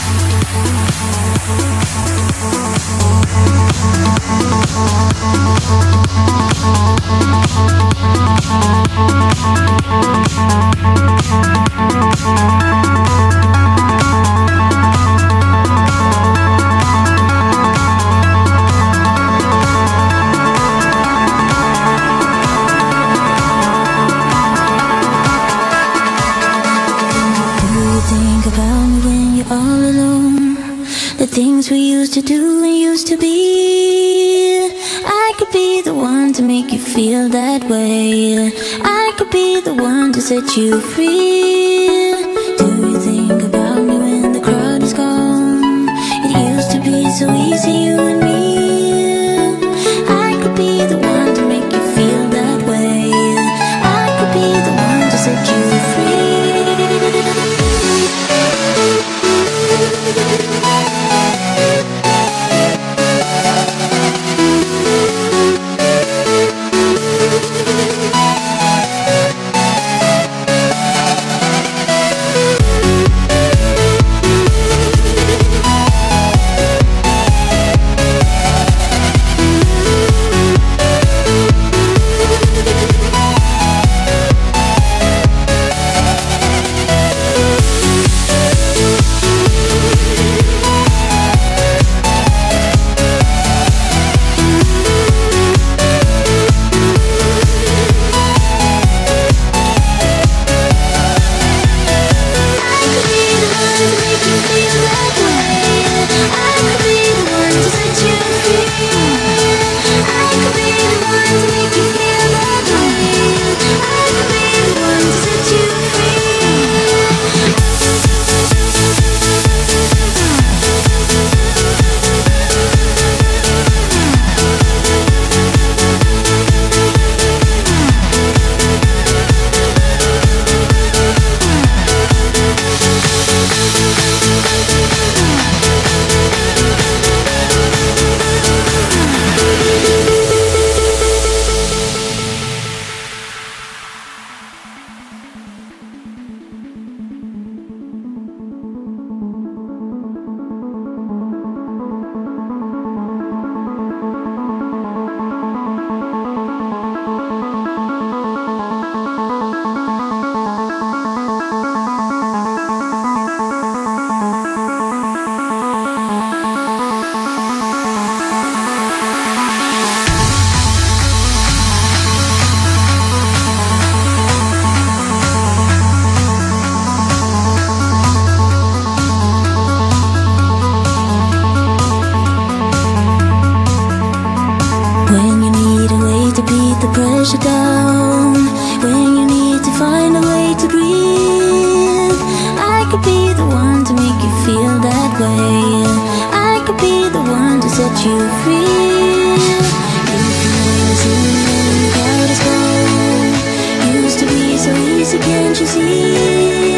things we used to do and used to be. I could be the one to make you feel that way. I could be the one to set you free. Do you think about me when the crowd is gone? It used to be so easy, you and me. I could be the one to make you feel that way. I could be the one to set you free. When you need a way to beat the pressure down, when you need to find a way to breathe, I could be the one to make you feel that way. I could be the one to set you free. If you wanna see me when the crowd is gone, used to be so easy, can't you see?